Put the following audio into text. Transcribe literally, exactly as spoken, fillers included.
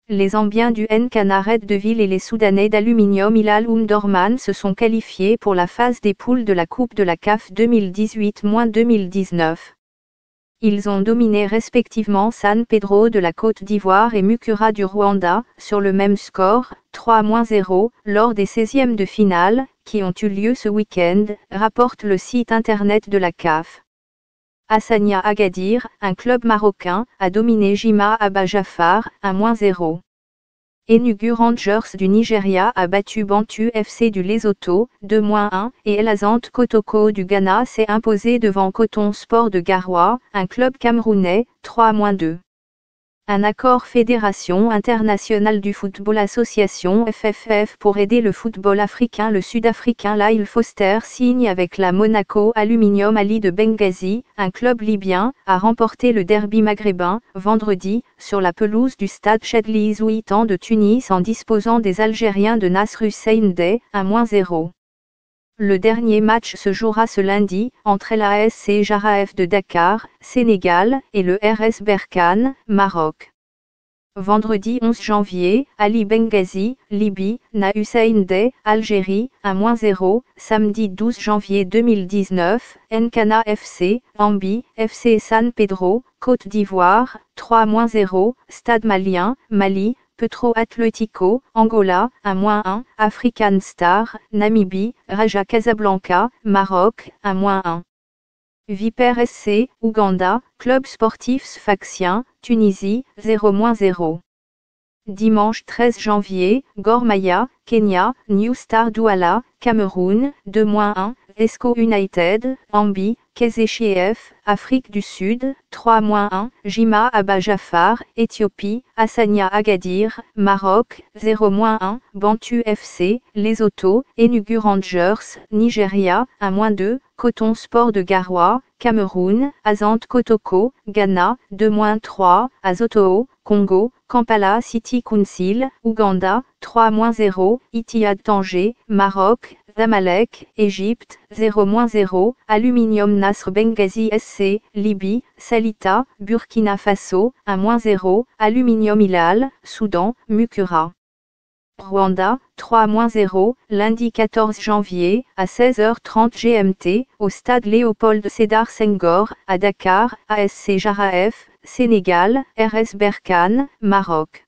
Les Zambiens du N K Red Devils et les Soudanais d'Aluminium Hilal Omdurman se sont qualifiés pour la phase des poules de la Coupe de la C A F deux mille dix-huit deux mille dix-neuf. Ils ont dominé respectivement San Pedro de la Côte d'Ivoire et Mukura du Rwanda, sur le même score, trois à zéro, lors des seizièmes de finale, qui ont eu lieu ce week-end, rapporte le site internet de la C A F. Hassania Agadir, un club marocain, a dominé Jima Abba Jafar, un à zéro. Enugu Rangers du Nigeria a battu Bantu F C du Lesotho, deux à un, et El Azante Kotoko du Ghana s'est imposé devant Coton Sport de Garoua, un club camerounais, trois à deux. Un accord Fédération internationale du football association F F F pour aider le football africain. Le Sud-Africain Lyle Foster signe avec la Monaco Aluminium Ali de Benghazi, un club libyen, a remporté le derby maghrébin, vendredi, sur la pelouse du stade Chadli Zouitan de Tunis en disposant des Algériens de Nasr Hussein Dey, un à zéro. Le dernier match se jouera ce lundi, entre l'A S C Jaraaf de Dakar, Sénégal, et le R S Berkane, Maroc. Vendredi onze janvier, Ali Benghazi, Libye, Na Hussein Dey, Algérie, un à zéro. Samedi douze janvier deux mille dix-neuf, Nkana F C, Ambi, F C San Pedro, Côte d'Ivoire, trois à zéro. Stade malien, Mali, Petro Atlético, Angola, un à un, African Star, Namibie, Raja Casablanca, Maroc, un à un. Vipers S C, Ouganda, Club sportif Sfaxien, Tunisie, zéro à zéro. Dimanche treize janvier, Gor Mahia, Kenya, New Star Douala, Cameroun, deux à un, Esco United, Ambi, Kézéchief, Afrique du Sud, trois à un, Jima Abba Jafar, Éthiopie, Hassania Agadir, Maroc, zéro à un, Bantu F C, Lesotho, Enugu Rangers, Nigeria, un à deux, Coton Sport de Garoua, Cameroun, Azante Kotoko, Ghana, deux à trois, Azotoo, Congo, Kampala City Council, Ouganda, trois à zéro, Ittihad Tanger, Maroc, Zamalek, Égypte, zéro à zéro, Aluminium Nasr Benghazi S C, Libye, Salita, Burkina Faso, un à zéro, Aluminium Hilal, Soudan, Mukura. Rwanda, trois à zéro, lundi quatorze janvier, à seize heures trente G M T, au stade Léopold Sédar Senghor, à Dakar, A S C Jaraaf, Sénégal, R S Berkane, Maroc.